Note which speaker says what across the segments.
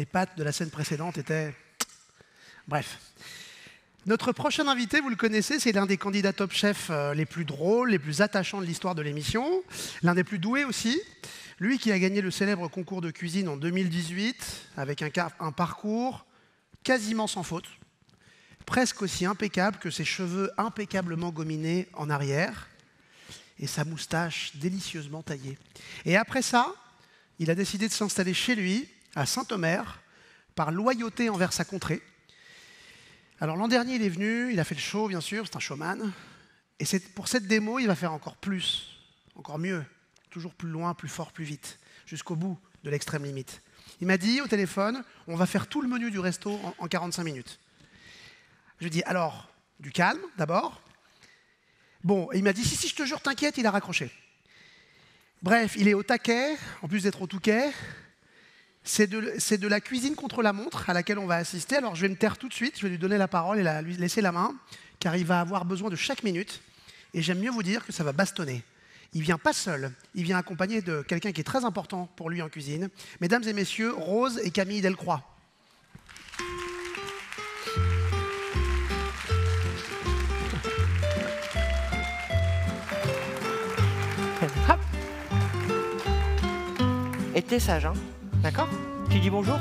Speaker 1: les pâtes de la scène précédente étaient... Bref. Notre prochain invité, vous le connaissez, c'est l'un des candidats Top Chef les plus drôles, les plus attachants de l'histoire de l'émission, l'un des plus doués aussi. Lui qui a gagné le célèbre concours de cuisine en 2018, avec un parcours quasiment sans faute, presque aussi impeccable que ses cheveux impeccablement gominés en arrière et sa moustache délicieusement taillée. Et après ça, il a décidé de s'installer chez lui, à Saint-Omer, par loyauté envers sa contrée. Alors l'an dernier, il est venu, il a fait le show, bien sûr, c'est un showman. Et pour cette démo, il va faire encore plus, encore mieux, toujours plus loin, plus fort, plus vite, jusqu'au bout de l'extrême limite. Il m'a dit au téléphone, on va faire tout le menu du resto en 45 minutes. Je lui ai dit, alors, du calme d'abord. Bon, et il m'a dit, si, je te jure, t'inquiète, il a raccroché. Bref, il est au taquet, en plus d'être au touquet. C'est de la cuisine contre la montre à laquelle on va assister. Alors je vais me taire tout de suite, je vais lui donner la parole et lui laisser la main, car il va avoir besoin de chaque minute. Et j'aime mieux vous dire que ça va bastonner. Il vient pas seul, il vient accompagné de quelqu'un qui est très important pour lui en cuisine. Mesdames et messieurs, Rose et Camille Delcroix.
Speaker 2: Hop. Et t'es sage, hein? D'accord? Tu dis bonjour?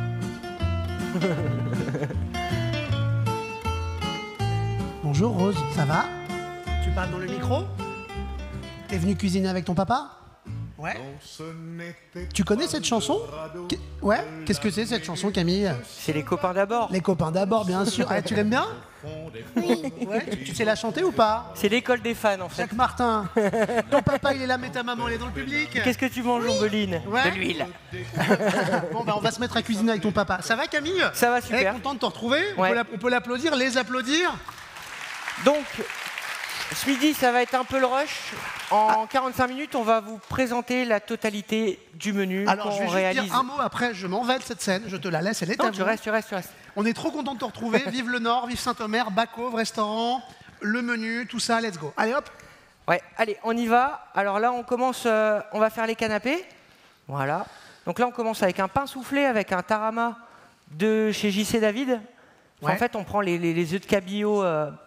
Speaker 1: Bonjour Rose, ça va? Tu parles dans le micro? T'es venu cuisiner avec ton papa? Ouais. Tu connais cette chanson? Ouais. Qu'est-ce que c'est cette chanson, Camille?
Speaker 2: C'est Les copains d'abord.
Speaker 1: Les copains d'abord, bien sûr. Ah, tu l'aimes bien?
Speaker 3: Oui.
Speaker 1: Ouais. Tu sais la chanter ou pas?
Speaker 2: C'est l'école des fans, en fait.
Speaker 1: Jacques Martin. Ton papa, il est là, mais ta maman, elle est dans le public.
Speaker 2: Qu'est-ce que tu manges, Ombeline?
Speaker 1: Ouais.
Speaker 2: De l'huile.
Speaker 1: Bon, bah, on va se mettre à cuisiner avec ton papa. Ça va, Camille?
Speaker 2: Ça va,
Speaker 1: Elle est
Speaker 2: super.
Speaker 1: contente de te retrouver.
Speaker 2: Ouais.
Speaker 1: On peut l'applaudir, les applaudir.
Speaker 2: Donc, ce midi, ça va être un peu le rush. En 45 minutes, on va vous présenter la totalité du menu
Speaker 1: Alors, je
Speaker 2: qu'on
Speaker 1: vais juste
Speaker 2: réalise.
Speaker 1: dire un mot, après, je m'en vais de cette scène. Je te la laisse, elle est à
Speaker 2: Non,
Speaker 1: vous.
Speaker 2: tu restes.
Speaker 1: On est trop content de te retrouver. Vive le Nord, vive Saint-Omer, Bacauve, restaurant, le menu, tout ça, let's go. Allez, hop.
Speaker 2: Ouais, allez, on y va. Alors là, on commence, on va faire les canapés. Voilà. Donc là, on commence avec un pain soufflé, avec un tarama de chez JC David.
Speaker 1: Ouais.
Speaker 2: En fait, on prend les œufs de cabillaud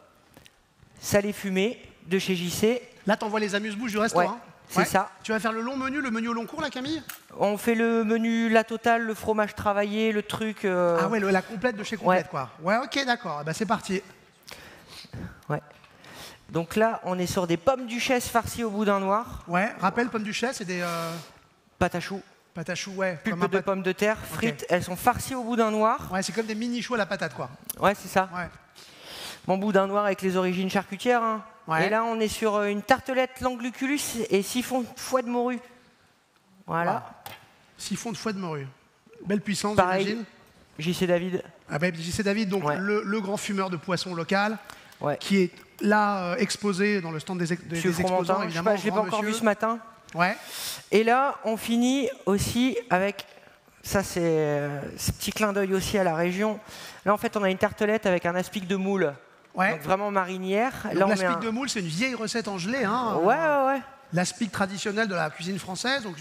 Speaker 2: salés fumés de chez JC.
Speaker 1: Là, t'envoies les amuse-bouches du restaurant.
Speaker 2: Ouais, c'est ça.
Speaker 1: Tu vas faire le menu au long cours, là, Camille?
Speaker 2: On fait le menu, la totale, le fromage travaillé, le truc...
Speaker 1: Ah ouais, la complète de chez complète,
Speaker 2: Ouais.
Speaker 1: quoi. Ouais, ok, d'accord. Bah, c'est parti.
Speaker 2: Ouais. Donc là, on est sur des pommes duchesse farcies au boudin noir,
Speaker 1: Ouais, rappel, pommes duchesse, c'est des
Speaker 2: pâte à choux,
Speaker 1: pâtes à choux, ouais.
Speaker 2: pulpe
Speaker 1: comme un
Speaker 2: de pommes de terre, frites. Elles sont farcies au boudin noir.
Speaker 1: Ouais, c'est comme des mini choux à la patate, quoi.
Speaker 2: Ouais, c'est ça.
Speaker 1: Ouais.
Speaker 2: Mon boudin noir avec les origines charcutières. Hein.
Speaker 1: Ouais.
Speaker 2: Et là, on est sur une tartelette langluculus et siphon foie de morue. Voilà.
Speaker 1: Wow. Siphon de foie de morue. Belle puissance,
Speaker 2: Pareil,
Speaker 1: j'imagine.
Speaker 2: JC David.
Speaker 1: Ah ben, JC David, donc
Speaker 2: Ouais.
Speaker 1: le grand fumeur de poissons local,
Speaker 2: Ouais.
Speaker 1: qui est là exposé dans le stand des
Speaker 2: Monsieur
Speaker 1: exposants,
Speaker 2: Fromentin.
Speaker 1: évidemment.
Speaker 2: Je l'ai pas
Speaker 1: grand
Speaker 2: encore vu
Speaker 1: monsieur.
Speaker 2: ce matin.
Speaker 1: Ouais.
Speaker 2: Et là, on finit aussi avec... Ça, c'est ce petit clin d'œil aussi à la région. Là, en fait, on a une tartelette avec un aspic de moule.
Speaker 1: Ouais.
Speaker 2: Donc vraiment marinière.
Speaker 1: Donc,
Speaker 2: Là, on met
Speaker 1: l'aspic de moule, c'est une vieille recette en gelée. Hein,
Speaker 2: Ouais.
Speaker 1: L'aspic traditionnel de la cuisine française, donc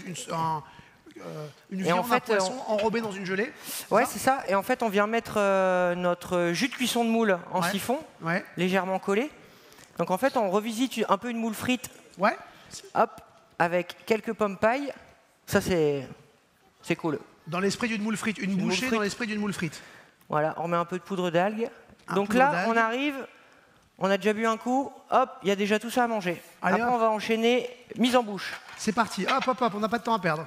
Speaker 1: une
Speaker 2: Et
Speaker 1: viande,
Speaker 2: en fait,
Speaker 1: un poisson enrobé dans une gelée.
Speaker 2: Ouais, c'est ça. Et en fait, on vient mettre notre jus de cuisson de moule en
Speaker 1: Ouais.
Speaker 2: siphon,
Speaker 1: Ouais.
Speaker 2: légèrement collé. Donc en fait, on revisite un peu une moule frite,
Speaker 1: Ouais.
Speaker 2: hop, avec quelques pommes pailles. Ça, c'est cool.
Speaker 1: Dans l'esprit d'une moule frite. Une
Speaker 2: moule
Speaker 1: bouchée
Speaker 2: frite.
Speaker 1: dans l'esprit d'une moule frite.
Speaker 2: Voilà, on met un peu de poudre d'algues.
Speaker 1: Un
Speaker 2: Donc
Speaker 1: poudre
Speaker 2: là,
Speaker 1: d'algues.
Speaker 2: on arrive, on a déjà bu un coup, hop, il y a déjà tout ça à manger.
Speaker 1: Allez,
Speaker 2: Après,
Speaker 1: hop.
Speaker 2: on va enchaîner mise en bouche.
Speaker 1: C'est parti. Hop, on n'a pas de temps à perdre.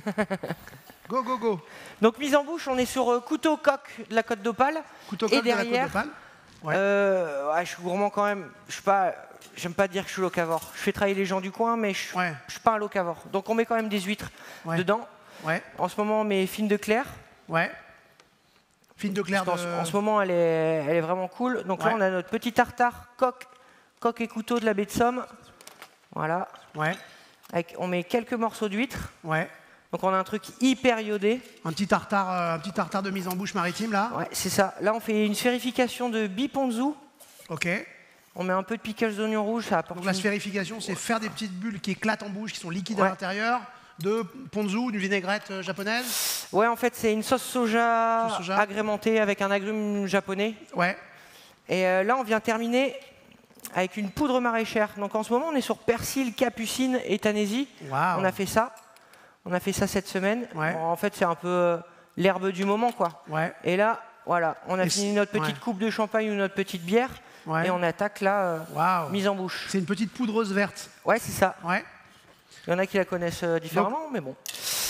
Speaker 1: Go, go, go.
Speaker 2: Donc mise en bouche, on est sur couteau coq de la côte d'Opale.
Speaker 1: Couteau
Speaker 2: Et
Speaker 1: coq de la
Speaker 2: derrière,
Speaker 1: côte d'Opale. Ouais.
Speaker 2: ouais, je suis gourmand quand même. J'aime pas dire que je suis locavore. Je fais travailler les gens du coin, mais je
Speaker 1: Ouais.
Speaker 2: suis pas un locavore. Donc on met quand même des huîtres
Speaker 1: Ouais.
Speaker 2: dedans.
Speaker 1: Ouais.
Speaker 2: En ce moment, on met fine de Claire.
Speaker 1: Ouais. Fine de Claire de...
Speaker 2: En ce moment, elle est vraiment cool. Donc
Speaker 1: Ouais.
Speaker 2: là, on a notre petit tartare coq et couteau de la baie de Somme. Voilà.
Speaker 1: Ouais.
Speaker 2: On met quelques morceaux d'huîtres.
Speaker 1: Ouais.
Speaker 2: Donc on a un truc hyper iodé.
Speaker 1: Un petit tartare de mise en bouche maritime, là.
Speaker 2: Ouais, c'est ça. Là, on fait une sphérification de biponzu.
Speaker 1: Ok.
Speaker 2: On met un peu de pickles d'oignons rouges. Ça apporte
Speaker 1: Donc la
Speaker 2: une-
Speaker 1: sphérification, c'est faire des petites bulles qui éclatent en bouche, qui sont liquides à
Speaker 2: Ouais.
Speaker 1: l'intérieur, de ponzu, une vinaigrette japonaise.
Speaker 2: Ouais, en fait, c'est une sauce soja,
Speaker 1: soja.
Speaker 2: agrémentée avec un agrume japonais.
Speaker 1: Ouais.
Speaker 2: Et là, on vient terminer avec une poudre maraîchère. Donc en ce moment, on est sur persil, capucine et tanésie.
Speaker 1: Waouh.
Speaker 2: On a fait ça. On a fait ça cette semaine.
Speaker 1: Ouais.
Speaker 2: Bon, en fait, c'est un peu l'herbe du moment, quoi.
Speaker 1: Ouais.
Speaker 2: Et là, voilà, on a fini notre petite coupe de champagne ou notre petite bière.
Speaker 1: Ouais.
Speaker 2: Et on attaque là,
Speaker 1: Waouh.
Speaker 2: mise en bouche.
Speaker 1: C'est une petite poudreuse verte.
Speaker 2: Ouais, c'est ça.
Speaker 1: Ouais.
Speaker 2: Il y en a qui la connaissent différemment, mais bon.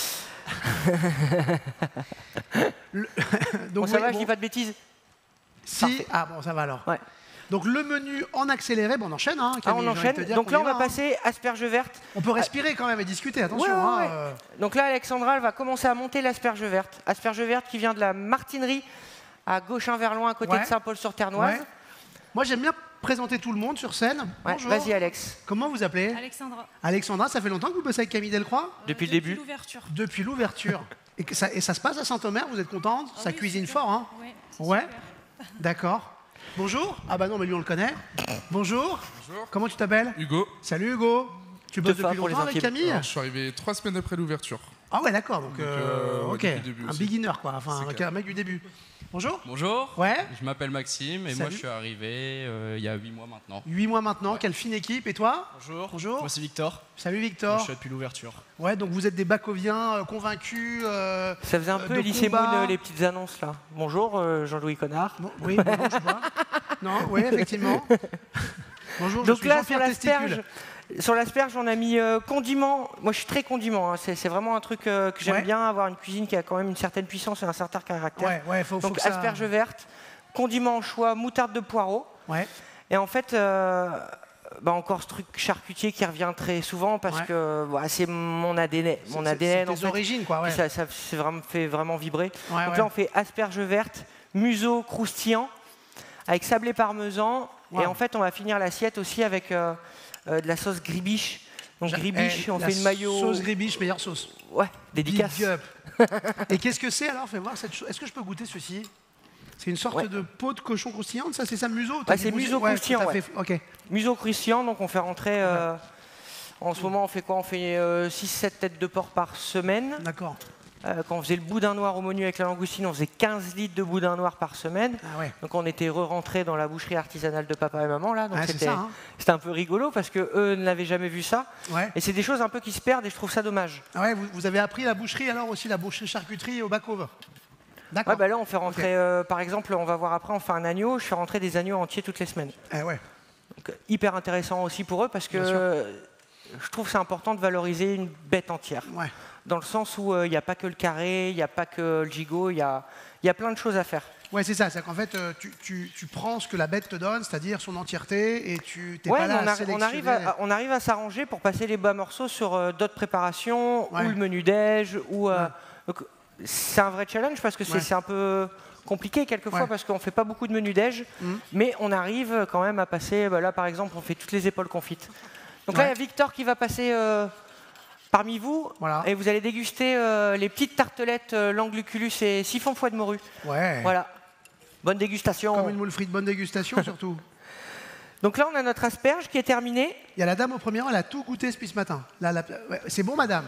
Speaker 1: Donc,
Speaker 2: Bon, ça
Speaker 1: oui,
Speaker 2: va,
Speaker 1: bon,
Speaker 2: je dis pas de bêtises.
Speaker 1: Si.
Speaker 2: Parfait.
Speaker 1: Ah bon, ça va alors.
Speaker 2: Ouais.
Speaker 1: Donc le menu en accéléré, bon, on enchaîne. Hein,
Speaker 2: Ah,
Speaker 1: Camille,
Speaker 2: on
Speaker 1: j'ai envie de te
Speaker 2: enchaîne.
Speaker 1: dire
Speaker 2: Donc
Speaker 1: qu'on
Speaker 2: là,
Speaker 1: y
Speaker 2: on va
Speaker 1: hein.
Speaker 2: passer asperge verte.
Speaker 1: On peut respirer quand même et discuter, attention.
Speaker 2: Ouais, ouais,
Speaker 1: hein,
Speaker 2: ouais. Donc là, Alexandra, elle va commencer à monter l'asperge verte. Asperge verte qui vient de la Martinerie à Gauchin-Verloin, à côté
Speaker 1: Ouais.
Speaker 2: de Saint-Paul-sur-Ternoise.
Speaker 1: Ouais. Moi, j'aime bien présenter tout le monde sur scène.
Speaker 2: Ouais,
Speaker 1: Bonjour.
Speaker 2: vas-y, Alex.
Speaker 1: Comment vous appelez?
Speaker 3: Alexandra.
Speaker 1: Alexandra, ça fait longtemps que vous bossez avec Camille Delcroix?
Speaker 2: Depuis le début.
Speaker 3: L'ouverture.
Speaker 1: Depuis l'ouverture. Et ça se passe à Saint-Omer, vous êtes contente? Ça
Speaker 3: oui,
Speaker 1: cuisine
Speaker 3: super.
Speaker 1: fort, hein?
Speaker 3: Ouais.
Speaker 1: Ouais. D'accord. Bonjour. Ah bah non, mais lui on le connaît. Bonjour.
Speaker 4: Bonjour.
Speaker 1: Comment tu t'appelles?
Speaker 4: Hugo.
Speaker 1: Salut Hugo. Tu bosses
Speaker 2: Tefa
Speaker 1: depuis
Speaker 2: pour les
Speaker 1: longtemps avec
Speaker 2: intimes.
Speaker 1: Camille?
Speaker 4: Alors, je suis arrivé 3 semaines après l'ouverture.
Speaker 1: Ah ouais, d'accord. Donc,
Speaker 4: ouais,
Speaker 1: ok.
Speaker 4: depuis le début
Speaker 1: Un
Speaker 4: aussi.
Speaker 1: beginner quoi. Enfin,
Speaker 4: C'est
Speaker 1: ok,
Speaker 4: clair.
Speaker 1: un mec du début. Bonjour.
Speaker 5: Bonjour,
Speaker 1: Ouais.
Speaker 5: je m'appelle Maxime et moi
Speaker 1: Salut.
Speaker 5: je suis arrivé il y a 8 mois maintenant.
Speaker 1: 8 mois maintenant. Quelle fine équipe. Et toi?
Speaker 6: Bonjour.
Speaker 1: Bonjour.
Speaker 6: Moi c'est Victor.
Speaker 1: Salut
Speaker 6: Moi,
Speaker 1: Victor.
Speaker 6: je suis là depuis l'ouverture.
Speaker 1: Ouais, donc vous êtes des Bacoviens convaincus.
Speaker 2: Ça faisait un peu
Speaker 1: de
Speaker 2: Elise
Speaker 1: combat.
Speaker 2: Moon, les petites annonces là. Bonjour, Jean-Louis Connard.
Speaker 1: Bon, oui, bonjour, je vois. Non, oui, effectivement. Bonjour, je
Speaker 2: Donc
Speaker 1: suis
Speaker 2: là,
Speaker 1: Jean-Pierre
Speaker 2: sur l'asperge, on a mis condiment. Moi, je suis très condiment. Hein. C'est vraiment un truc que j'aime
Speaker 1: Ouais.
Speaker 2: bien, avoir une cuisine qui a quand même une certaine puissance et un certain caractère.
Speaker 1: Ouais, ouais, faut
Speaker 2: Donc
Speaker 1: que ça...
Speaker 2: asperge verte, condiment anchois, moutarde de poireau.
Speaker 1: Ouais,
Speaker 2: Et en fait, encore ce truc charcutier qui revient très souvent parce
Speaker 1: Ouais.
Speaker 2: que c'est mon ADN. Mon ADN,
Speaker 1: c'est
Speaker 2: en
Speaker 1: tes
Speaker 2: fait.
Speaker 1: origines, quoi, ouais.
Speaker 2: Ça c'est vraiment, fait vraiment vibrer.
Speaker 1: Ouais,
Speaker 2: Donc
Speaker 1: ouais.
Speaker 2: là, on fait asperge verte, museau croustillant, avec sablé parmesan.
Speaker 1: Wow.
Speaker 2: Et en fait, on va finir l'assiette aussi avec de la sauce gribiche. Donc gribiche, on
Speaker 1: la
Speaker 2: fait une mayo.
Speaker 1: Sauce gribiche, meilleure sauce.
Speaker 2: Ouais, dédicace.
Speaker 1: Big up. Et qu'est-ce que c'est alors? Fais voir cette chose. Est-ce que je peux goûter ceci? C'est une sorte
Speaker 2: Ouais.
Speaker 1: de peau de cochon croustillante, ça? C'est ça, museau?
Speaker 2: Ouais, c'est museau croustillant,
Speaker 1: tout à
Speaker 2: ouais.
Speaker 1: fait. Ok.
Speaker 2: Museau croustillant, donc on fait rentrer. En ce moment, on fait quoi? On fait 6-7 têtes de porc par semaine.
Speaker 1: D'accord.
Speaker 2: Quand on faisait le boudin noir au menu avec la langoustine, on faisait 15 litres de boudin noir par semaine.
Speaker 1: Ah ouais.
Speaker 2: Donc on était re-rentrés dans la boucherie artisanale de papa et maman là. Donc
Speaker 1: Ouais, c'est
Speaker 2: c'était
Speaker 1: ça, hein.
Speaker 2: c'était un peu rigolo parce que eux n'avaient jamais vu ça.
Speaker 1: Ouais.
Speaker 2: Et c'est des choses un peu qui se perdent et je trouve ça dommage.
Speaker 1: Ah ouais, vous avez appris la boucherie alors aussi, la boucherie charcuterie au back-over. D'accord.
Speaker 2: Ouais, bah là on fait rentrer, par exemple, on va voir après, on fait un agneau. Je fais rentrer des agneaux entiers toutes les semaines.
Speaker 1: Eh ouais.
Speaker 2: Donc, hyper intéressant aussi pour eux parce que
Speaker 1: Bien sûr.
Speaker 2: je trouve que c'est important de valoriser une bête entière.
Speaker 1: Ouais.
Speaker 2: Dans le sens où il n'y a pas que le carré, il n'y a pas que le gigot, il y a plein de choses à faire.
Speaker 1: Ouais, c'est ça. C'est qu'en fait, tu prends ce que la bête te donne, c'est-à-dire son entièreté, et tu t'es
Speaker 2: Ouais,
Speaker 1: pas là
Speaker 2: mais
Speaker 1: à sélectionner.
Speaker 2: on arrive à s'arranger pour passer les bas morceaux sur d'autres préparations,
Speaker 1: Ouais.
Speaker 2: ou le menu déj, ou...
Speaker 1: Ouais.
Speaker 2: donc, c'est un vrai challenge parce que
Speaker 1: Ouais.
Speaker 2: c'est un peu compliqué quelquefois
Speaker 1: Ouais.
Speaker 2: parce qu'on fait pas beaucoup de menus déj,
Speaker 1: Mhm.
Speaker 2: mais on arrive quand même à passer... là, par exemple, on fait toutes les épaules confites. Donc là,
Speaker 1: Ouais.
Speaker 2: il y a Victor qui va passer parmi vous,
Speaker 1: Voilà.
Speaker 2: et vous allez déguster les petites tartelettes Langluculus et siphon foie de morue.
Speaker 1: Ouais.
Speaker 2: Voilà. Bonne dégustation.
Speaker 1: Comme une moule frite, bonne dégustation surtout.
Speaker 2: Donc là, on a notre asperge qui est terminée.
Speaker 1: Il y a la dame au premier rang, elle a tout goûté depuis ce matin. Ouais, c'est bon, madame.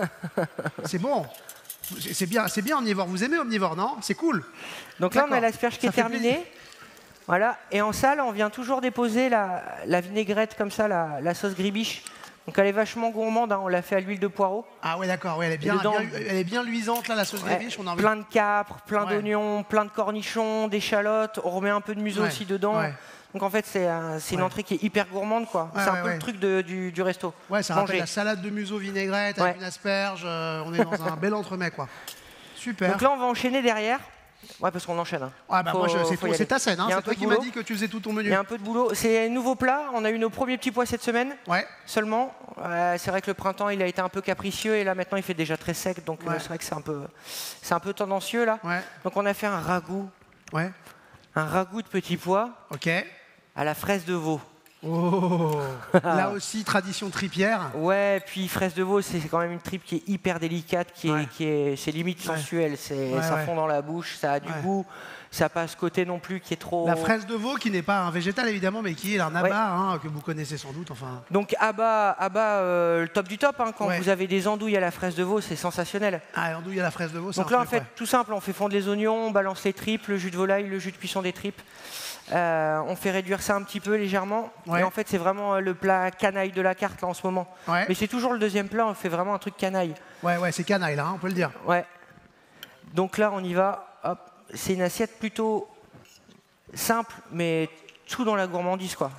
Speaker 1: C'est bon. C'est bien omnivore. Vous aimez omnivore, non? C'est cool.
Speaker 2: Donc là, on a
Speaker 1: D'accord.
Speaker 2: l'asperge qui
Speaker 1: Ça
Speaker 2: est
Speaker 1: fait
Speaker 2: terminée.
Speaker 1: plaisir.
Speaker 2: Voilà. Et en salle, on vient toujours déposer la vinaigrette comme ça, la sauce gribiche. Donc elle est vachement gourmande, hein, on l'a fait à l'huile de poireau.
Speaker 1: Ah ouais, d'accord. Ouais, elle est bien luisante là, la sauce
Speaker 2: Ouais,
Speaker 1: gribiche. On a envie.
Speaker 2: plein de capres, plein
Speaker 1: Ouais.
Speaker 2: d'oignons, plein de cornichons, d'échalotes. On remet un peu de museau
Speaker 1: Ouais,
Speaker 2: aussi dedans.
Speaker 1: ouais.
Speaker 2: Donc en fait, c'est une
Speaker 1: Ouais.
Speaker 2: entrée qui est hyper gourmande, quoi.
Speaker 1: Ouais,
Speaker 2: c'est un
Speaker 1: ouais,
Speaker 2: peu
Speaker 1: ouais.
Speaker 2: le truc du resto.
Speaker 1: Ouais, ça
Speaker 2: Manger.
Speaker 1: rappelle la salade de museau vinaigrette
Speaker 2: Ouais.
Speaker 1: avec une asperge. On est dans un bel entremets, quoi. Super.
Speaker 2: Donc là, on va enchaîner derrière. Ouais, parce qu'on enchaîne. Hein.
Speaker 1: Ah bah
Speaker 2: Faut-
Speaker 1: moi,
Speaker 2: faut y aller.
Speaker 1: c'est ta scène. Hein.
Speaker 2: Il y a un
Speaker 1: C'est toi
Speaker 2: peu de
Speaker 1: qui m'as
Speaker 2: boulot.
Speaker 1: dit que tu faisais tout ton menu.
Speaker 2: Il y a un peu de boulot. C'est un nouveau plat. On a eu nos premiers petits pois cette semaine.
Speaker 1: Ouais.
Speaker 2: Seulement, c'est vrai que le printemps il a été un peu capricieux et là maintenant il fait déjà très sec, donc
Speaker 1: Ouais.
Speaker 2: c'est vrai que c'est un peu tendancieux là.
Speaker 1: Ouais.
Speaker 2: Donc on a fait un ragoût
Speaker 1: Ouais.
Speaker 2: de petits pois
Speaker 1: Ok.
Speaker 2: à la fraise de veau.
Speaker 1: Oh, là aussi, tradition tripière.
Speaker 2: Ouais, puis fraise de veau, c'est quand même une tripe qui est hyper délicate, c'est limite sensuel. Ça fond dans la bouche, ça a du goût, ça n'a pas ce côté non plus qui est trop...
Speaker 1: La fraise de veau, qui n'est pas un végétal évidemment, mais qui est un abat, que vous connaissez sans doute. Enfin.
Speaker 2: Donc abat, le top du top, quand vous avez des andouilles à la fraise de veau, c'est sensationnel.
Speaker 1: Ah, andouilles à la fraise de veau, c'est
Speaker 2: donc là, en fait, tout simple, on fait fondre les oignons, on balance les tripes, le jus de volaille, le jus de cuisson des tripes. On fait réduire ça un petit peu légèrement. Et en fait, c'est vraiment le plat canaille de la carte là en ce moment. Mais c'est toujours le deuxième plat, on fait vraiment un truc canaille.
Speaker 1: Ouais, c'est canaille là, on peut le dire.
Speaker 2: Ouais. Donc là, on y va. Hop. C'est une assiette plutôt simple, mais tout dans la gourmandise, quoi.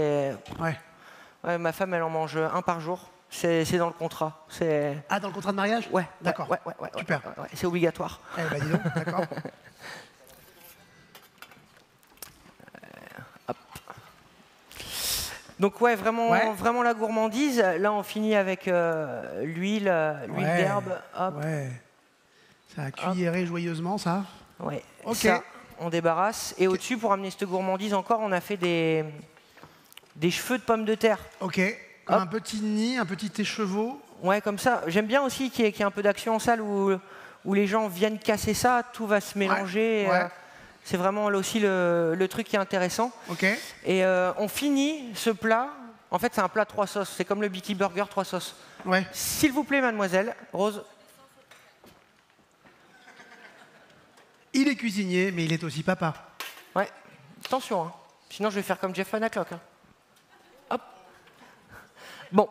Speaker 2: Ma femme, elle en mange un par jour. C'est dans le contrat.
Speaker 1: Ah, dans le contrat de mariage?
Speaker 2: Ouais.
Speaker 1: D'accord.
Speaker 2: Ouais,
Speaker 1: super.
Speaker 2: C'est obligatoire.
Speaker 1: Eh ben, dis donc, d'accord.
Speaker 2: Donc vraiment la gourmandise. Là, on finit avec l'huile d'herbe. Hop.
Speaker 1: Ouais. Ça a cuilleré joyeusement, ça.
Speaker 2: Ouais.
Speaker 1: Ok.
Speaker 2: Ça, on débarrasse. Et au-dessus, pour amener cette gourmandise encore, on a fait des cheveux de pommes de terre.
Speaker 1: Ok. Comme un petit nid, un petit écheveau.
Speaker 2: Ouais, comme ça. J'aime bien aussi qu'il y ait un peu d'action en salle où les gens viennent casser ça, tout va se mélanger. C'est vraiment là aussi le truc qui est intéressant.
Speaker 1: Ok.
Speaker 2: Et on finit ce plat. En fait, c'est un plat 3 sauces. C'est comme le Beaky Burger 3 sauces.
Speaker 1: Ouais.
Speaker 2: S'il vous plaît, mademoiselle, Rose.
Speaker 1: Il est cuisinier, mais il est aussi papa.
Speaker 2: Ouais. Attention, hein. Sinon je vais faire comme Jeff Van Clock. Hein. Hop. Bon.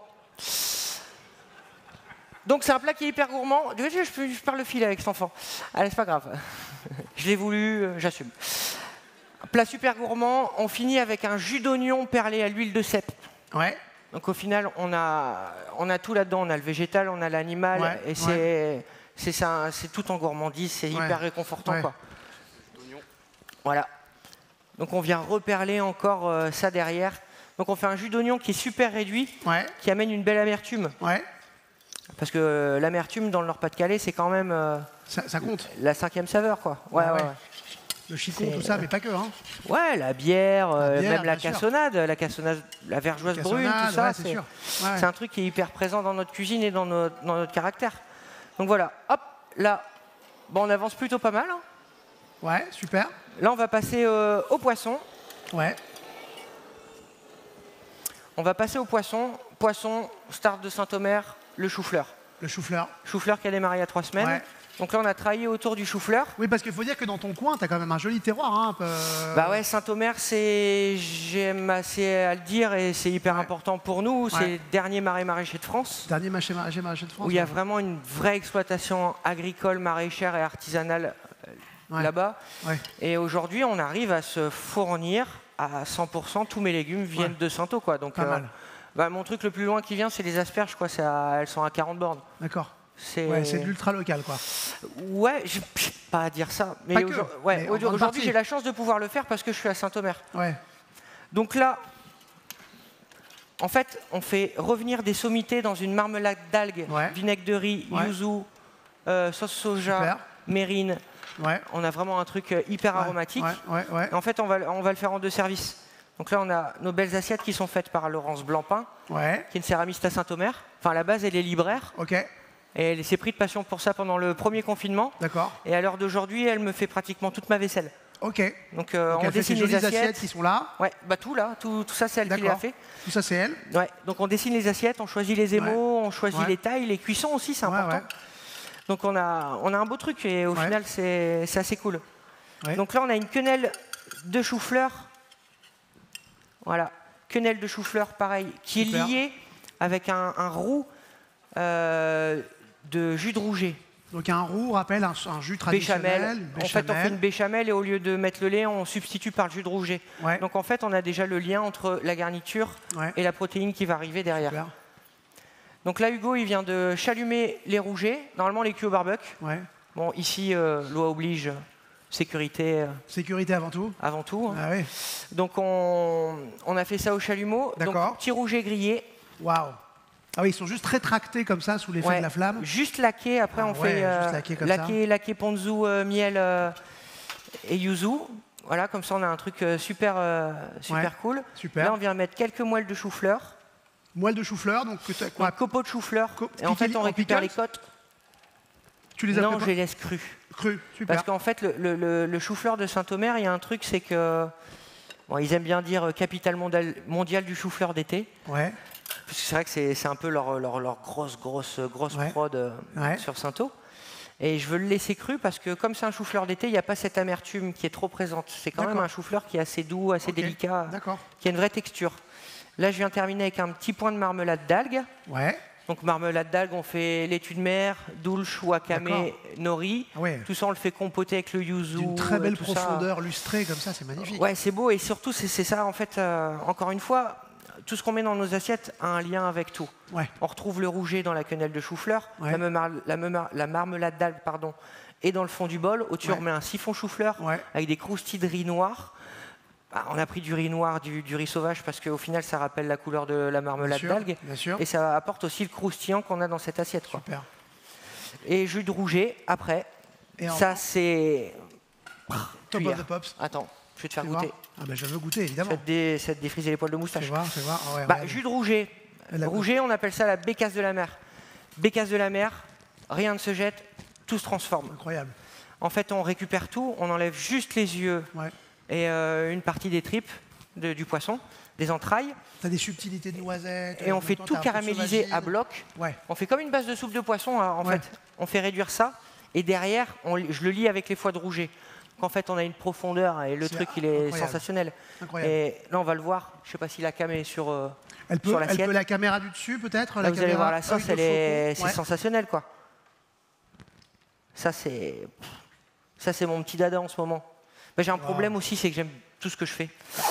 Speaker 2: Donc c'est un plat qui est hyper gourmand. Je perds le fil avec cet enfant. Allez, c'est pas grave. Je l'ai voulu, j'assume. Plat super gourmand. On finit avec un jus d'oignon perlé à l'huile de cèpe.
Speaker 1: Ouais.
Speaker 2: Donc au final, on a tout là-dedans. On a le végétal, on a l'animal, et c'est tout en gourmandise. C'est hyper réconfortant, quoi. Voilà. Donc on vient reperler encore ça derrière. Donc on fait un jus d'oignon qui est super réduit, qui amène une belle amertume.
Speaker 1: Ouais.
Speaker 2: Parce que l'amertume dans le Nord-Pas-de-Calais, c'est quand même
Speaker 1: ça compte.
Speaker 2: La 5e saveur, quoi. Ouais.
Speaker 1: Le chicon, tout ça, mais pas que. Hein.
Speaker 2: Ouais, la bière, même la cassonade, la vergeoise brune, tout ça. C'est un truc qui est hyper présent dans notre cuisine et dans notre caractère. Donc voilà, hop, là, on avance plutôt pas mal. Hein.
Speaker 1: Ouais, super.
Speaker 2: Là, on va passer au poisson.
Speaker 1: Ouais.
Speaker 2: On va passer au poisson. Poisson, start de Saint-Omer, le chou-fleur.
Speaker 1: Le chou-fleur.
Speaker 2: Chou-fleur qui a démarré il y a 3 semaines. Ouais. Donc là, on a travaillé autour du chou-fleur.
Speaker 1: Oui, parce qu'il faut dire que dans ton coin, tu as quand même un joli terroir. Hein, un peu...
Speaker 2: Bah ouais, Saint-Omer, j'aime assez à le dire et c'est hyper important pour nous. C'est le dernier marais maraîcher de France.
Speaker 1: Dernier marais maraîcher de France.
Speaker 2: Où il y a vraiment une vraie exploitation agricole, maraîchère et artisanale là-bas. Ouais. Et aujourd'hui, on arrive à se fournir à 100%. Tous mes légumes viennent de Sainto, quoi. Donc, mon truc le plus loin qui vient, c'est les asperges, quoi. Elles sont à 40 bornes.
Speaker 1: D'accord. C'est de l'ultra local, quoi.
Speaker 2: Ouais, je ne peux pas dire ça. Mais aujourd'hui, j'ai la chance de pouvoir le faire parce que je suis à Saint-Omer. Ouais. Donc là, en fait, on fait revenir des sommités dans une marmelade d'algues, vinaigre de riz, yuzu, sauce soja, mérine. Ouais. On a vraiment un truc hyper aromatique. En fait, on va le faire en 2 services. Donc là, on a nos belles assiettes qui sont faites par Laurence Blancpain, qui est une céramiste à Saint-Omer. Enfin, à la base, elle est libraire. Et elle s'est pris de passion pour ça pendant le premier confinement. D'accord. Et à l'heure d'aujourd'hui, elle me fait pratiquement toute ma vaisselle.
Speaker 1: Ok.
Speaker 2: Donc on dessine les assiettes
Speaker 1: qui sont là.
Speaker 2: Ouais, bah tout là, tout ça c'est elle qui l'a fait.
Speaker 1: Tout ça c'est elle.
Speaker 2: Ouais. Donc on dessine les assiettes, on choisit les émaux, on choisit les tailles, les cuissons aussi, c'est important. Donc on a un beau truc et au final c'est assez cool. Donc là on a une quenelle de chou-fleur. Voilà, quenelle de chou-fleur pareil, qui est liée avec un roux de jus de rouget.
Speaker 1: Donc un roux rappelle un jus traditionnel.
Speaker 2: Béchamel. En fait, on fait une béchamel et au lieu de mettre le lait, on substitue par le jus de rouget. Donc en fait, on a déjà le lien entre la garniture et la protéine qui va arriver derrière. Super. Donc là, Hugo, il vient de chalumer les rougets. Normalement, les cuits au barbecue. Bon, ici, loi oblige, sécurité.
Speaker 1: Sécurité avant tout.
Speaker 2: Avant tout. Hein.
Speaker 1: Ah oui.
Speaker 2: Donc on a fait ça au chalumeau. Donc petit rouget grillé.
Speaker 1: Waouh. Ah oui, ils sont juste rétractés comme ça sous l'effet de la flamme.
Speaker 2: Juste laqués. Après, on fait laqué ponzu, miel et yuzu. Voilà, comme ça on a un truc super cool.
Speaker 1: Super.
Speaker 2: Là on vient mettre quelques moelles de chou-fleur.
Speaker 1: Moelle de chou-fleur, donc
Speaker 2: un copeau de chou-fleur. Et en fait on récupère les côtes.
Speaker 1: Tu les as
Speaker 2: Non, je les laisse crus.
Speaker 1: Crus, super.
Speaker 2: Parce qu'en fait le chou-fleur de Saint-Omer, il y a un truc, c'est que bon, ils aiment bien dire capitale mondiale du chou-fleur d'été.
Speaker 1: Ouais.
Speaker 2: Parce que c'est vrai que c'est un peu leur grosse prod sur Saint-O. Et je veux le laisser cru parce que comme c'est un chou-fleur d'été, il n'y a pas cette amertume qui est trop présente. C'est quand même un chou-fleur qui est assez doux, assez délicat, qui a une vraie texture. Là, je viens terminer avec un petit point de marmelade d'algues.
Speaker 1: Ouais.
Speaker 2: Donc marmelade d'algues, on fait laitue de mer, dulce, wakame, nori. Tout ça, on le fait compoter avec le yuzu.
Speaker 1: Une très belle profondeur lustrée comme ça, c'est magnifique.
Speaker 2: Ouais, c'est beau et surtout, c'est ça en fait. Encore une fois, tout ce qu'on met dans nos assiettes a un lien avec tout.
Speaker 1: Ouais.
Speaker 2: On retrouve le rouget dans la quenelle de chou-fleur, la marmelade d'algues, et dans le fond du bol. Au-dessus, on met un siphon chou-fleur avec des croustilles de riz noir. On a pris du riz noir, du riz sauvage, parce qu'au final, ça rappelle la couleur de la marmelade d'algues. Et ça apporte aussi le croustillant qu'on a dans cette assiette.
Speaker 1: Super.
Speaker 2: Et jus de rouget, après. Et ça, c'est...
Speaker 1: Top of the pops.
Speaker 2: Attends, je vais te faire goûter.
Speaker 1: Ah ben, je veux goûter, évidemment.
Speaker 2: Ça te défriser les poils de moustache.
Speaker 1: Fais voir. Ah ouais,
Speaker 2: jus de rouget. Rouget, on appelle ça la bécasse de la mer. Bécasse de la mer, rien ne se jette, tout se transforme.
Speaker 1: Incroyable.
Speaker 2: En fait, on récupère tout, on enlève juste les yeux et une partie des tripes du poisson, des entrailles.
Speaker 1: Tu as des subtilités de noisettes.
Speaker 2: Et on fait tout caraméliser à bloc. On fait comme une base de soupe de poisson, en fait. On fait réduire ça, et derrière, je le lie avec les foies de rouget. En fait, on a une profondeur et le truc, il est sensationnel.
Speaker 1: Incroyable.
Speaker 2: Et là, on va le voir. Je ne sais pas si la cam est sur l'assiette.
Speaker 1: Elle peut la caméra du dessus, peut-être.
Speaker 2: Vous allez voir la sauce, c'est sensationnel, quoi. Ça, c'est mon petit dada en ce moment. J'ai un problème aussi, c'est que j'aime tout ce que je fais.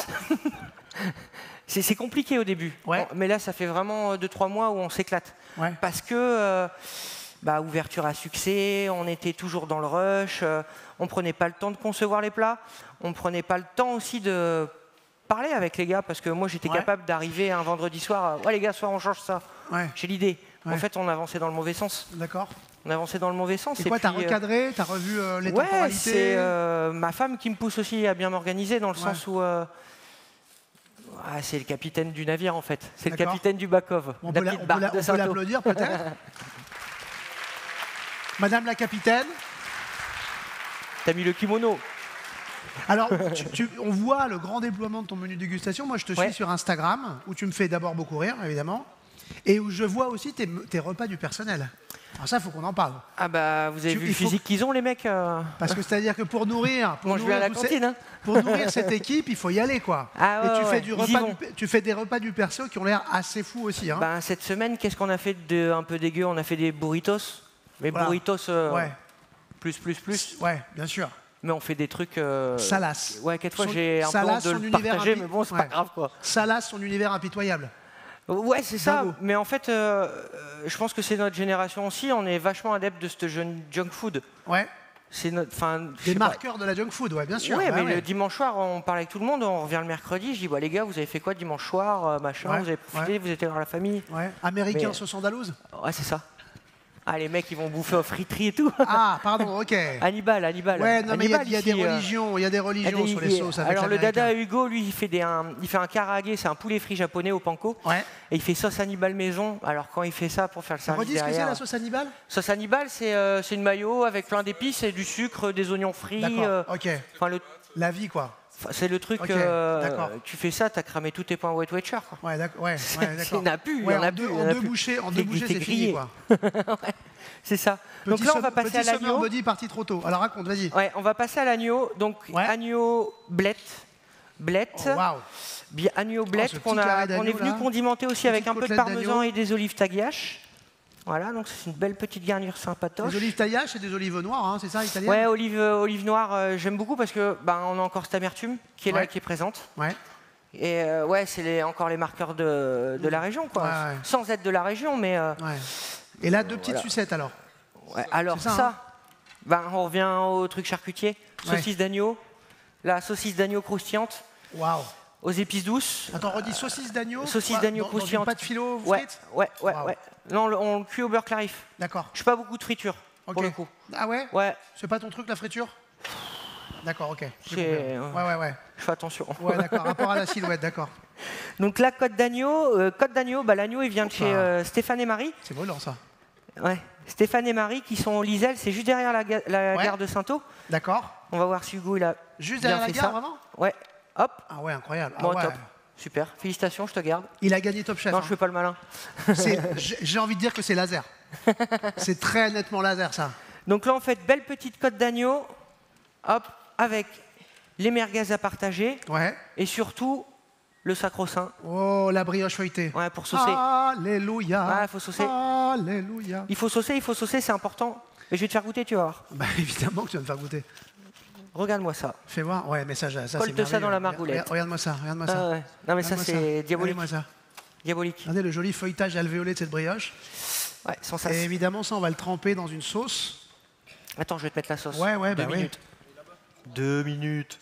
Speaker 2: C'est compliqué au début. Mais là, ça fait vraiment 2-3 mois où on s'éclate. Parce que... ouverture à succès, on était toujours dans le rush, on prenait pas le temps de concevoir les plats, on prenait pas le temps aussi de parler avec les gars, parce que moi j'étais capable d'arriver un vendredi soir, les gars, ce soir on change ça, j'ai l'idée. En fait, on avançait dans le mauvais sens.
Speaker 1: D'accord.
Speaker 2: On avançait dans le mauvais sens.
Speaker 1: Et quoi, t'as recadré, t'as revu les temporalités?
Speaker 2: C'est ma femme qui me pousse aussi à bien m'organiser, dans le sens où... c'est le capitaine du navire, en fait. C'est le capitaine du back-off.
Speaker 1: On peut l'applaudir, peut-être. Madame la capitaine.
Speaker 2: T'as mis le kimono.
Speaker 1: Alors, on voit le grand déploiement de ton menu dégustation. Moi, je te suis sur Instagram, où tu me fais d'abord beaucoup rire, évidemment, et où je vois aussi tes repas du personnel. Alors ça, il faut qu'on en parle.
Speaker 2: Ah bah, vous avez vu le physique qu'ils ont, les mecs
Speaker 1: Parce que c'est-à-dire que pour nourrir...
Speaker 2: je vais à la cantine.
Speaker 1: Pour nourrir cette équipe, il faut y aller, quoi. Et tu fais des repas du perso qui ont l'air assez fous aussi.
Speaker 2: Cette semaine, qu'est-ce qu'on a fait un peu dégueu? On a fait des burritos. Mais burritos, plus.
Speaker 1: Ouais, bien sûr.
Speaker 2: Mais on fait des trucs...
Speaker 1: Salace.
Speaker 2: Ouais, quelquefois j'ai un peu honte de le partager, mais bon, c'est pas grave, quoi.
Speaker 1: Salace, son univers impitoyable.
Speaker 2: Ouais, c'est ça. Mais en fait, je pense que c'est notre génération aussi. On est vachement adepte de ce junk food.
Speaker 1: Ouais.
Speaker 2: C'est
Speaker 1: des marqueurs de la junk food, ouais, bien sûr.
Speaker 2: Ouais, mais le dimanche soir, on parle avec tout le monde, on revient le mercredi, je dis, les gars, vous avez fait quoi dimanche soir, machin, vous avez profité, vous étiez dans la famille.
Speaker 1: Ouais. Américain sauce andalouse.
Speaker 2: Ouais, c'est ça. Ah, les mecs, ils vont bouffer aux friteries et tout.
Speaker 1: Ah, pardon, ok.
Speaker 2: Hannibal.
Speaker 1: Ouais, non, mais il y a des religions, sur les sauces.
Speaker 2: Alors, le dada Hugo, lui, il fait un karaage, c'est un poulet frit japonais au panko.
Speaker 1: Ouais.
Speaker 2: Et il fait sauce Hannibal maison. Alors, quand il fait ça pour faire le service derrière...
Speaker 1: Redis ce que c'est, la sauce Hannibal?
Speaker 2: Sauce Hannibal, c'est une mayo avec plein d'épices et du sucre, des oignons frits.
Speaker 1: D'accord, ok. La vie, quoi.
Speaker 2: C'est le truc, tu fais ça, t'as cramé tous tes points Weight Watcher.
Speaker 1: Ouais, d'accord.
Speaker 2: Il n'y en a plus.
Speaker 1: En deux bouchées, c'est fini, quoi.
Speaker 2: C'est ça. Donc là, on va passer à l'agneau.
Speaker 1: Body parti trop tôt. Alors raconte, vas-y.
Speaker 2: Ouais, on va passer à l'agneau. Donc agneau blette. Agneau blette qu'on est venu condimenter aussi avec un peu de parmesan et des olives tagliaches. Voilà, donc c'est une belle petite garniture sympatoche.
Speaker 1: Des olives taillaches et des olives noires, c'est ça, italien?
Speaker 2: Ouais, olives noires, j'aime beaucoup parce que on a encore cette amertume qui est là, qui est présente.
Speaker 1: Ouais.
Speaker 2: Et c'est encore les marqueurs de la région, quoi.
Speaker 1: Ouais.
Speaker 2: Sans être de la région, mais...
Speaker 1: Et là, deux petites sucettes, alors.
Speaker 2: Ouais, alors on revient au truc charcutier. Saucisse d'agneau. La saucisse d'agneau croustillante.
Speaker 1: Waouh.
Speaker 2: Aux épices douces.
Speaker 1: Attends, redis saucisse d'agneau.
Speaker 2: Saucisse d'agneau croustillante.
Speaker 1: Dans une pâte philo frite.
Speaker 2: Ouais. Non, on le cuit au beurre clarif.
Speaker 1: D'accord.
Speaker 2: Je fais pas beaucoup de friture, pour le coup.
Speaker 1: Ah ouais?
Speaker 2: Ouais.
Speaker 1: C'est pas ton truc, la friture? D'accord, ok.
Speaker 2: Ouais. Je fais attention.
Speaker 1: Ouais, d'accord, rapport à la silhouette, d'accord.
Speaker 2: Donc là, Côte d'Agneau, l'agneau, il vient de chez Stéphane et Marie.
Speaker 1: C'est volant, ça.
Speaker 2: Ouais. Stéphane et Marie qui sont au Lisel, c'est juste derrière la gare de Sainteau.
Speaker 1: D'accord.
Speaker 2: On va voir si Hugo il a
Speaker 1: juste
Speaker 2: bien
Speaker 1: derrière
Speaker 2: fait
Speaker 1: la gare,
Speaker 2: ça.
Speaker 1: vraiment.
Speaker 2: Ouais. Hop.
Speaker 1: Ah ouais, incroyable.
Speaker 2: Bon,
Speaker 1: ah ouais.
Speaker 2: top. Super. Félicitations, je te garde.
Speaker 1: Il a gagné Top Chef.
Speaker 2: Non, je fais pas le malin.
Speaker 1: J'ai envie de dire que c'est laser. C'est très nettement laser, ça.
Speaker 2: Donc là, on fait belle petite côte d'agneau, hop, avec les merguez à partager.
Speaker 1: Ouais.
Speaker 2: Et surtout, le sacro-saint.
Speaker 1: Oh, la brioche feuilletée.
Speaker 2: Ouais, pour saucer.
Speaker 1: Alléluia.
Speaker 2: Ouais, il faut saucer.
Speaker 1: Alléluia.
Speaker 2: Il faut saucer, c'est important. Et je vais te faire goûter, tu vas voir.
Speaker 1: Bah, évidemment que tu vas me faire goûter.
Speaker 2: Regarde-moi ça.
Speaker 1: Fais voir. Ouais, mais ça c'est merveilleux.
Speaker 2: Colle ça dans la margoulette.
Speaker 1: Regarde-moi ça, regarde-moi ça.
Speaker 2: Ouais. Non, mais ça, c'est diabolique.
Speaker 1: Regarde-moi ça.
Speaker 2: Diabolique.
Speaker 1: Regardez le joli feuilletage alvéolé de cette brioche.
Speaker 2: Ouais, sans ça.
Speaker 1: Et évidemment, ça, on va le tremper dans une sauce.
Speaker 2: Attends, je vais te mettre la sauce.
Speaker 1: Ouais, bah
Speaker 2: 2 minutes. 2 minutes.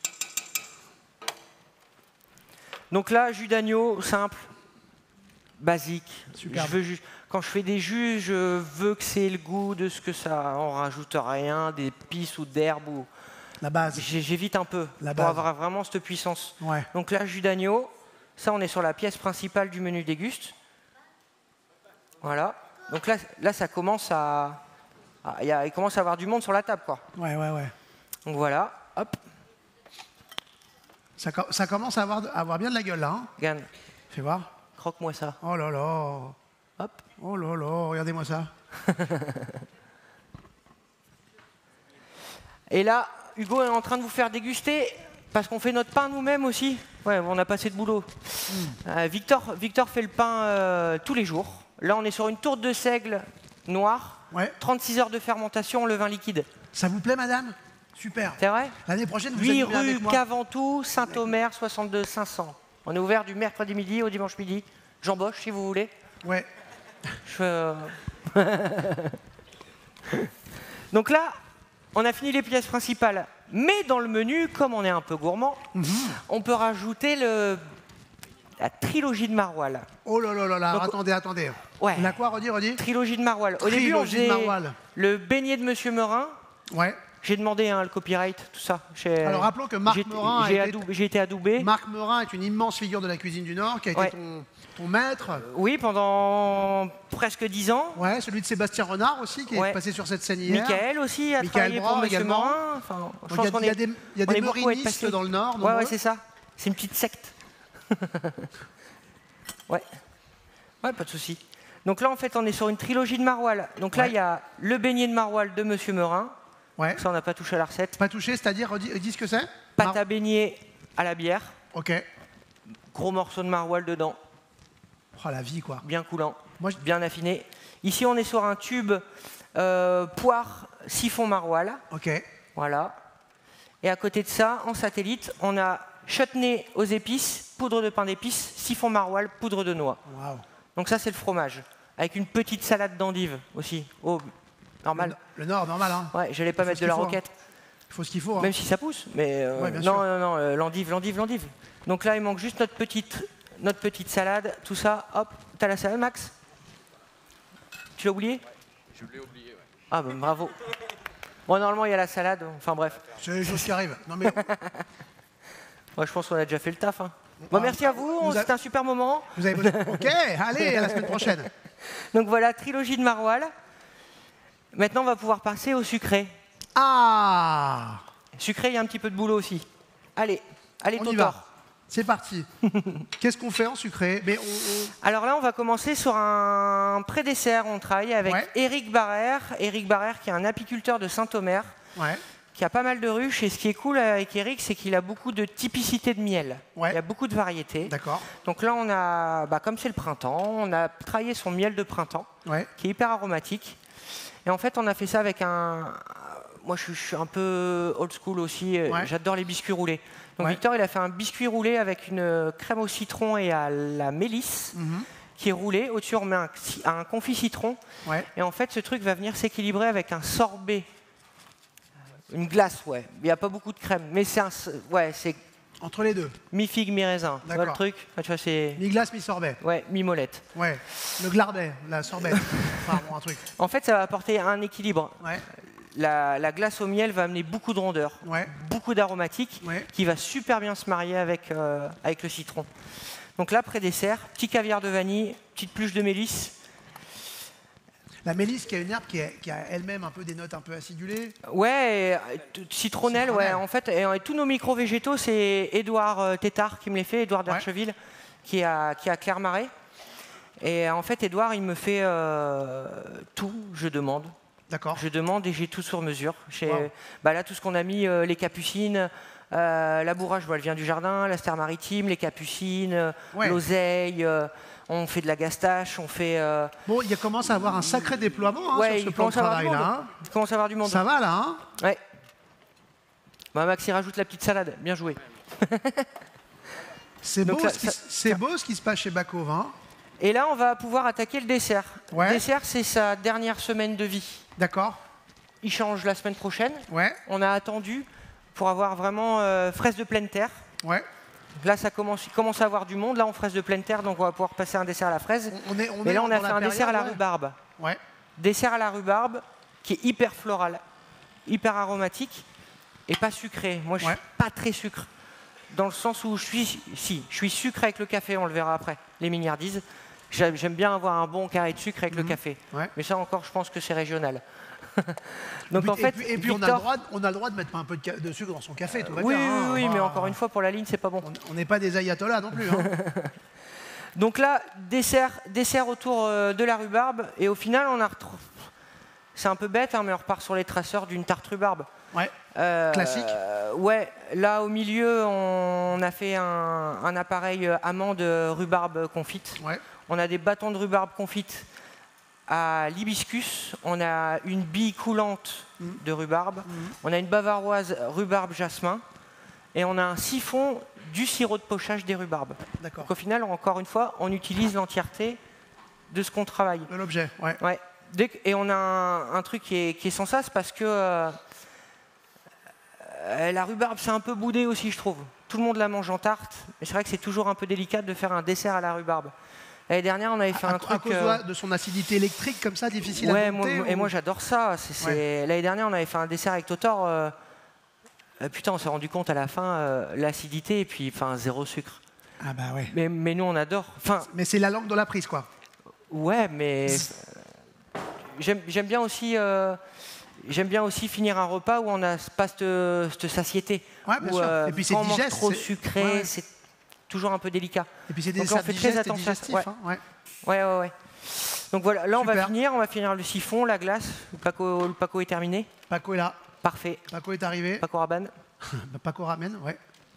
Speaker 2: Donc là, jus d'agneau, simple, basique.
Speaker 1: Super.
Speaker 2: Quand je fais des jus, je veux que c'est le goût de ce que ça. On rajoute rien, d'épices ou d'herbes. Ou...
Speaker 1: La base.
Speaker 2: J'évite un peu pour avoir vraiment cette puissance.
Speaker 1: Ouais.
Speaker 2: Donc là, jus d'agneau, ça, on est sur la pièce principale du menu déguste. Voilà. Donc là ça commence à... il commence à avoir du monde sur la table, quoi.
Speaker 1: Ouais.
Speaker 2: Donc voilà, hop.
Speaker 1: Ça commence à avoir bien de la gueule, là. Hein.
Speaker 2: Regarde.
Speaker 1: Fais voir.
Speaker 2: Croque-moi ça.
Speaker 1: Oh là là.
Speaker 2: Hop.
Speaker 1: Oh là là, regardez-moi ça.
Speaker 2: Et là, Hugo est en train de vous faire déguster, parce qu'on fait notre pain nous-mêmes aussi. Ouais, on a passé de boulot. Victor fait le pain tous les jours. Là, on est sur une tourte de seigle noire. Ouais. 36 heures de fermentation en levain liquide.
Speaker 1: Ça vous plaît, madame? Super.
Speaker 2: C'est vrai?
Speaker 1: L'année prochaine, vous
Speaker 2: 8
Speaker 1: animez avec moi.
Speaker 2: rue Caventou, Saint-Omer, 62 500. On est ouvert du mercredi midi au dimanche midi. J'embauche, si vous voulez.
Speaker 1: Ouais.
Speaker 2: Donc là, on a fini les pièces principales. Mais dans le menu, comme on est un peu gourmand, on peut rajouter la trilogie de maroilles.
Speaker 1: Oh là là là là, attendez.
Speaker 2: Ouais.
Speaker 1: La quoi, redis?
Speaker 2: Trilogie de maroilles. Au début, on faisait le beignet de Monsieur Merin.
Speaker 1: Ouais.
Speaker 2: J'ai demandé le copyright, tout ça.
Speaker 1: Alors rappelons que Marc Merin
Speaker 2: j'ai été adoubé.
Speaker 1: Marc Merin est une immense figure de la cuisine du Nord, qui a été ton maître.
Speaker 2: Oui, pendant presque 10 ans.
Speaker 1: Ouais, celui de Sébastien Renard aussi, qui est passé sur cette scène hier.
Speaker 2: Michael aussi a travaillé pour Monsieur Merin. Enfin,
Speaker 1: il y a des merinistes dans le Nord.
Speaker 2: Ouais, c'est ça. C'est une petite secte. Ouais, pas de souci. Donc là, en fait, on est sur une trilogie de maroilles. Donc là, il y a le beignet de maroilles de Monsieur Merin. Ouais. Ça, on n'a pas touché à la recette.
Speaker 1: Pas touché, c'est-à-dire, dis ce que c'est.
Speaker 2: Pâte à beignet à la bière.
Speaker 1: Ok.
Speaker 2: Gros morceau de maroilles dedans.
Speaker 1: Oh, la vie, quoi.
Speaker 2: Bien coulant, bien affiné. Ici, on est sur un tube poire, siphon maroilles.
Speaker 1: Ok.
Speaker 2: Voilà. Et à côté de ça, en satellite, on a chutney aux épices, poudre de pain d'épices, siphon maroilles, poudre de noix.
Speaker 1: Wow.
Speaker 2: Donc ça, c'est le fromage. Avec une petite salade d'endive aussi. Oh, normal.
Speaker 1: Le Nord, normal, hein.
Speaker 2: Ouais, j'allais pas mettre de la roquette.
Speaker 1: Il faut ce qu'il faut. Hein.
Speaker 2: Même si ça pousse, mais non, l'endive. Donc là, il manque juste notre petite salade, tout ça. Hop, t'as la salade, Max? Tu l'as oublié?
Speaker 5: Je l'ai oublié, ouais.
Speaker 2: Ah, bah, bravo. Bon, normalement, il y a la salade, enfin bref.
Speaker 1: C'est les choses qui arrivent. Non, mais...
Speaker 2: Ouais, je pense qu'on a déjà fait le taf. Hein. Bon, merci à vous, c'était un super moment.
Speaker 1: Vous avez... Ok, allez, à la semaine prochaine.
Speaker 2: Donc voilà, trilogie de maroilles. Maintenant, on va pouvoir passer au sucré.
Speaker 1: Ah!
Speaker 2: Sucré, il y a un petit peu de boulot aussi. Allez, Totor.
Speaker 1: C'est parti. Qu'est-ce qu'on fait en sucré?
Speaker 2: Alors là, on va commencer sur un pré-dessert. On travaille avec Éric Barrère. Éric Barrère, qui est un apiculteur de Saint-Omer, qui a pas mal de ruches. Et ce qui est cool avec Éric, c'est qu'il a beaucoup de typicité de miel. Il y a beaucoup de variétés.
Speaker 1: D'accord.
Speaker 2: Donc là, on a, comme c'est le printemps, on a travaillé son miel de printemps, qui est hyper aromatique. Et en fait, on a fait ça avec moi, je suis un peu old school aussi. J'adore les biscuits roulés. Donc Victor, il a fait un biscuit roulé avec une crème au citron et à la mélisse qui est roulé. Au-dessus, on met un confit citron. Et en fait, ce truc va venir s'équilibrer avec un sorbet. Une glace, Il n'y a pas beaucoup de crème. Mais c'est c'est
Speaker 1: entre les deux.
Speaker 2: Mi-figue, mi-raisin. Tu vois le truc? Tu vois, c'est...
Speaker 1: Mi-glace, mi-sorbet.
Speaker 2: Ouais, mi-molette.
Speaker 1: Ouais. Le glardet, la sorbet. Enfin, bon, un truc.
Speaker 2: En fait, ça va apporter un équilibre. la glace au miel va amener beaucoup de rondeur, beaucoup d'aromatique, qui va super bien se marier avec le citron. Donc là, pré-dessert, petit caviar de vanille, petite pluche de mélisse.
Speaker 1: La mélisse, qui a une herbe qui a elle-même un peu des notes un peu acidulées.
Speaker 2: Ouais, citronnelle, ouais. En fait, et tous nos micro-végétaux, c'est Édouard Tétard qui me les fait, Édouard d'Archeville, qui a Clermarais. Et en fait, Édouard, il me fait tout, je demande.
Speaker 1: D'accord.
Speaker 2: Je demande et j'ai tout sur mesure. Là, tout ce qu'on a mis, les capucines, la bourrage, elle vient du jardin, la Ster Maritime, les capucines, l'oseille, on fait de la gastache, on fait...
Speaker 1: Bon, il commence à avoir un sacré déploiement sur ce plan de travail-là.
Speaker 2: Il commence à avoir du monde.
Speaker 1: Ça va, là, hein?
Speaker 2: Ouais. Max, il rajoute la petite salade. Bien joué.
Speaker 1: C'est beau, beau ce qui se passe chez Bakov, hein?
Speaker 2: Et là, on va pouvoir attaquer le dessert.
Speaker 1: Ouais.
Speaker 2: Le dessert, c'est sa dernière semaine de vie.
Speaker 1: D'accord.
Speaker 2: Il change la semaine prochaine.
Speaker 1: Ouais.
Speaker 2: On a attendu pour avoir vraiment fraise de pleine terre.
Speaker 1: Ouais.
Speaker 2: Là, il commence à avoir du monde. Là, on fraise de pleine terre, donc on va pouvoir passer un dessert à la fraise. Et là, on a fait un dessert à la rhubarbe.
Speaker 1: Ouais.
Speaker 2: Dessert à la rhubarbe qui est hyper floral, hyper aromatique et pas sucré. Moi, je suis pas très sucre. Dans le sens où je suis sucre avec le café, on le verra après, les mignardises. J'aime bien avoir un bon carré de sucre avec le café. Ouais. Mais ça encore, je pense que c'est régional. Donc
Speaker 1: et puis Victor, on a le droit de mettre un peu de sucre dans son café, tout va bien.
Speaker 2: Oui, mais encore une fois, pour la ligne, c'est pas bon.
Speaker 1: On n'est pas des ayatollahs non plus. Hein.
Speaker 2: Donc là, dessert autour de la rhubarbe. Et au final, c'est un peu bête, hein, mais on repart sur les traceurs d'une tarte rhubarbe.
Speaker 1: Ouais. Classique.
Speaker 2: Ouais, là au milieu, on a fait un appareil amande rhubarbe confite. Ouais. On a des bâtons de rhubarbe confite à l'hibiscus. On a une bille coulante de rhubarbe. On a une bavaroise rhubarbe jasmin. Et on a un siphon du sirop de pochage des rhubarbes. D'accord. Donc au final, encore une fois, on utilise l'entièreté de ce qu'on travaille.
Speaker 1: De l'objet, ouais.
Speaker 2: Ouais. Et on a un truc qui est sans sas parce que la rhubarbe, c'est un peu boudé aussi, je trouve. Tout le monde la mange en tarte, mais c'est vrai que c'est toujours un peu délicat de faire un dessert à la rhubarbe. L'année dernière, on avait fait un truc...
Speaker 1: À cause de son acidité électrique, comme ça, difficile à monter
Speaker 2: et moi, j'adore ça. L'année dernière, on avait fait un dessert avec Totor. Putain, on s'est rendu compte à la fin, l'acidité, et puis, zéro sucre.
Speaker 1: Ah bah ouais.
Speaker 2: Mais nous, on adore.
Speaker 1: Mais c'est la langue de la prise, quoi.
Speaker 2: Ouais, mais... J'aime bien aussi finir un repas où on n'a pas cette satiété.
Speaker 1: Ouais, bien sûr. Et puis c'est digeste.
Speaker 2: Trop sucré, c'est toujours un peu délicat.
Speaker 1: Et puis c'est des desserts digestes et digestifs.
Speaker 2: Ouais. Donc voilà, là on va finir le siphon, la glace. Le Paco est terminé.
Speaker 1: Paco est là.
Speaker 2: Parfait.
Speaker 1: Paco est arrivé.
Speaker 2: Paco Rabanne.
Speaker 1: Paco ramène, ouais.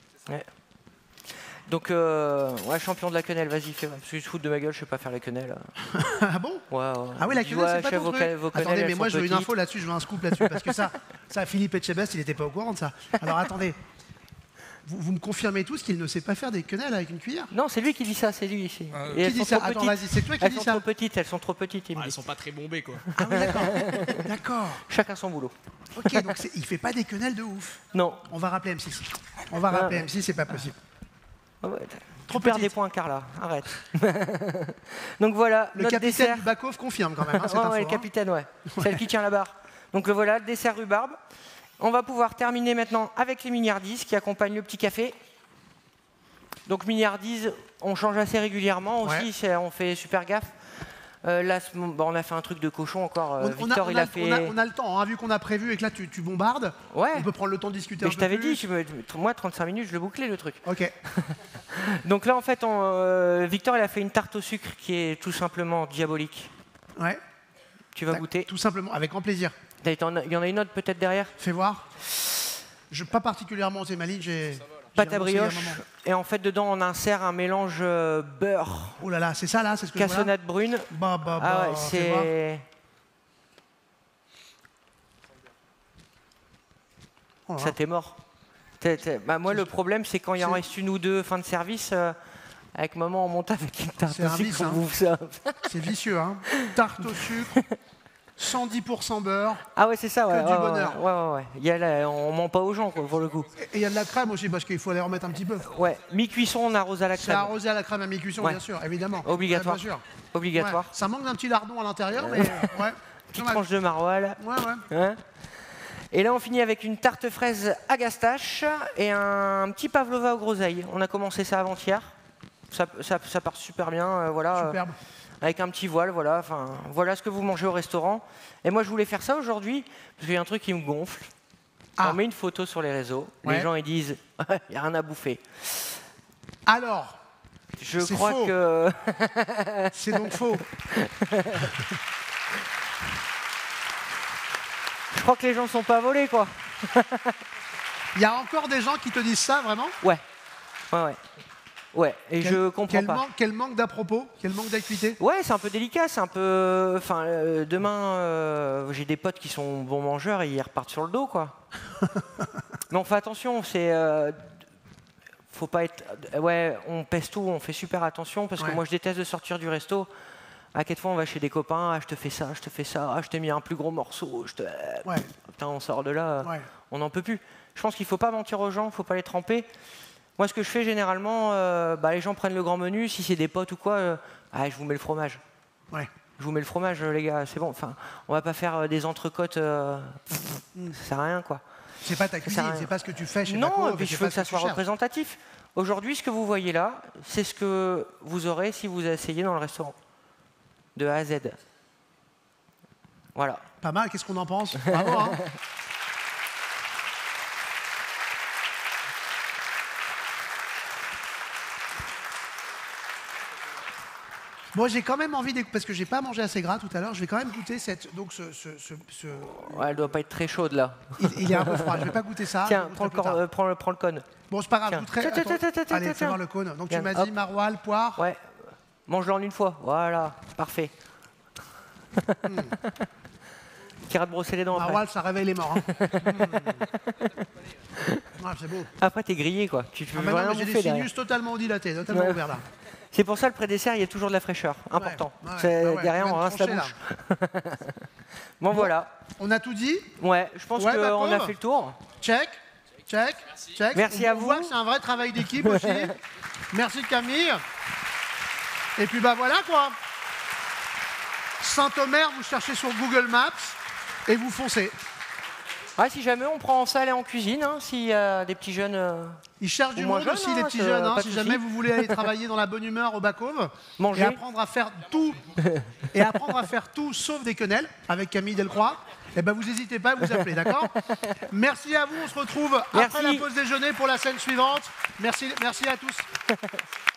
Speaker 2: Donc, champion de la quenelle, vas-y, fais. Parce que tu te fous de ma gueule, je sais pas faire la quenelle.
Speaker 1: Ah bon?
Speaker 2: Ouais.
Speaker 1: Ah oui, la quenelle, c'est pas ton truc. Attendez, mais moi, je veux une info là-dessus, je veux un scoop là-dessus. Parce que ça Philippe Etchebest, il n'était pas au courant de ça. Alors, attendez. Vous me confirmez tous qu'il ne sait pas faire des quenelles avec une cuillère?
Speaker 2: Non, c'est lui qui dit ça, c'est lui ici.
Speaker 1: Qui dit ça? Attends, vas-y, c'est toi qui dis ça.
Speaker 2: Elles sont trop petites.
Speaker 5: Elles sont pas très bombées, quoi.
Speaker 1: Ah oui, d'accord.
Speaker 2: Chacun son boulot.
Speaker 1: Ok, donc il fait pas des quenelles de ouf.
Speaker 2: Non.
Speaker 1: On va rappeler M6. M6, c'est pas possible.
Speaker 2: Trop perds des points, Carla. Arrête. Donc voilà,
Speaker 1: le capitaine Bakov confirme quand même cette info.
Speaker 2: Le capitaine, ouais. Celle qui tient la barre. Donc voilà, le dessert rhubarbe. On va pouvoir terminer maintenant avec les mignardises qui accompagnent le petit café. Donc mignardises, on change assez régulièrement aussi, on fait super gaffe. Là, on a fait un truc de cochon encore. Victor, il a fait...
Speaker 1: On a le temps, hein, vu qu'on a prévu et que là tu bombardes. Ouais. On peut prendre le temps de discuter un peu plus.
Speaker 2: Je t'avais dit, moi 35 minutes, je le bouclais le truc.
Speaker 1: Ok.
Speaker 2: Donc là, en fait, Victor, il a fait une tarte au sucre qui est tout simplement diabolique.
Speaker 1: Ouais.
Speaker 2: Tu vas goûter?
Speaker 1: Tout simplement, avec grand plaisir.
Speaker 2: Il y en a une autre peut-être derrière?
Speaker 1: Fais voir. Pas particulièrement osé ma ligne,
Speaker 2: pâte à brioche. Et en fait, dedans, on insère un mélange beurre.
Speaker 1: Oh là là, c'est ça là, c'est ce que je vois.
Speaker 2: Cassonade brune. Ah ouais, c'est... Oh ça t'est mort. Moi, le problème, c'est quand il en reste une ou deux fin de service, avec maman, on monte avec une tarte au sucre, on bouffe ça.
Speaker 1: C'est vicieux, hein. Tarte au sucre. 110% beurre.
Speaker 2: Ah ouais, c'est ça, ouais.
Speaker 1: Que du bonheur.
Speaker 2: Ouais. On ment pas aux gens, quoi, pour le coup.
Speaker 1: Et il y a de la crème aussi, parce qu'il faut aller remettre un petit peu.
Speaker 2: Ouais, mi-cuisson, on arrose à la crème.
Speaker 1: C'est arrosé à la crème à mi-cuisson, bien sûr, évidemment.
Speaker 2: Obligatoire.
Speaker 1: Bien sûr.
Speaker 2: Obligatoire.
Speaker 1: Ouais. Ça manque d'un petit lardon à l'intérieur, mais ouais.
Speaker 2: Petite tranche de maroilles.
Speaker 1: Ouais.
Speaker 2: Et là, on finit avec une tarte fraise à gastache et un petit pavlova aux groseilles. On a commencé ça avant-hier. Ça part super bien, voilà.
Speaker 1: Superbe.
Speaker 2: Avec un petit voile, voilà. Enfin, voilà ce que vous mangez au restaurant. Et moi, je voulais faire ça aujourd'hui parce qu'il y a un truc qui me gonfle. On met une photo sur les réseaux. Les gens, ils disent, il n'y a rien à bouffer.
Speaker 1: Alors,
Speaker 2: je crois que...
Speaker 1: C'est donc faux.
Speaker 2: Je crois que les gens ne sont pas volés, quoi.
Speaker 1: Il y a encore des gens qui te disent ça, vraiment?
Speaker 2: Ouais. Ouais, et je comprends pas.
Speaker 1: Quel manque d'à-propos, quel manque d'acuité.
Speaker 2: Ouais, c'est un peu délicat, c'est un peu... Enfin, demain, j'ai des potes qui sont bons mangeurs et ils repartent sur le dos, quoi. Mais on fait attention, c'est... faut pas être... Ouais, on pèse tout, on fait super attention, parce que moi, je déteste de sortir du resto. À quelques fois, on va chez des copains, je te fais ça, je t'ai mis un plus gros morceau, putain, on sort de là, on n'en peut plus. Je pense qu'il faut pas mentir aux gens, il faut pas les tremper. Moi, ce que je fais généralement, les gens prennent le grand menu, si c'est des potes ou quoi, je vous mets le fromage. Je vous mets le fromage, les gars, c'est bon. Enfin, on va pas faire des entrecôtes, ça sert à rien, quoi.
Speaker 1: C'est pas ta cuisine, c'est pas ce que tu fais chez
Speaker 2: Paco. Non, et puis je veux que ça soit représentatif. Aujourd'hui, ce que vous voyez là, c'est ce que vous aurez si vous essayez dans le restaurant. De A à Z. Voilà.
Speaker 1: Pas mal, qu'est-ce qu'on en pense? Bravo, hein. Moi, j'ai quand même envie parce que j'ai pas mangé assez gras tout à l'heure, je vais quand même goûter cette. Donc
Speaker 2: Ouais, elle doit pas être très chaude là.
Speaker 1: Il est un peu froid, je vais pas goûter ça.
Speaker 2: Tiens, prends le cône.
Speaker 1: Bon, c'est pas grave, je goûterai. Allez, fais voir le cône. Donc tu m'as dit maroilles, poire.
Speaker 2: Ouais. Mange-le en une fois. Voilà, parfait. Qui ira te brosser les dents après.
Speaker 1: Maroilles, ça réveille les morts. Hein. C'est beau.
Speaker 2: Après, t'es grillé quoi. Tu veux rien
Speaker 1: j'ai des sinus totalement dilatés, totalement ouverts là.
Speaker 2: C'est pour ça le pré-dessert, il y a toujours de la fraîcheur. Important. Derrière, on rince la bouche. Bon, voilà.
Speaker 1: On a tout dit?
Speaker 2: Ouais, je pense qu'on a fait le tour.
Speaker 1: Check.
Speaker 2: Merci à vous.
Speaker 1: On voit que c'est un vrai travail d'équipe aussi. Merci Camille. Et puis voilà quoi. Saint-Omer, vous cherchez sur Google Maps et vous foncez.
Speaker 2: Ouais, si jamais on prend en salle et en cuisine, hein, s'il y a des petits jeunes.
Speaker 1: Ils cherchent du monde aussi, les petits jeunes. Hein, si jamais vous voulez aller travailler dans la bonne humeur au back-home et apprendre à faire tout, sauf des quenelles avec Camille Delcroix, eh ben vous n'hésitez pas à vous appeler, d'accord? Merci à vous, on se retrouve après la pause déjeuner pour la scène suivante. Merci à tous.